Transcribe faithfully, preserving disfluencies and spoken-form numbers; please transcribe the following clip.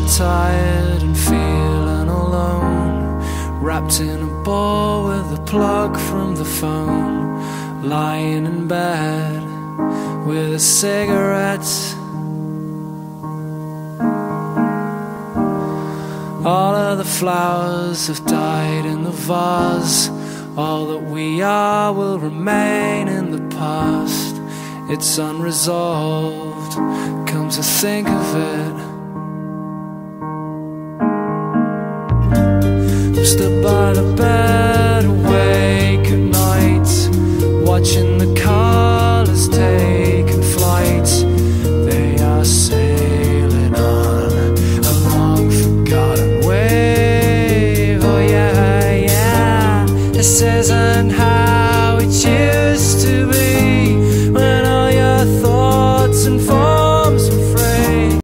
tired and feeling alone, wrapped in a ball with a plug from the phone, lying in bed with a cigarette. All of the flowers have died in the vase. All that we are will remain in the past. It's unresolved, come to think of it. I'm stood by the bed, awake at night, watching the colours taking flight. They are sailing on a long forgotten wave. Oh yeah, yeah, this isn't how it used to be.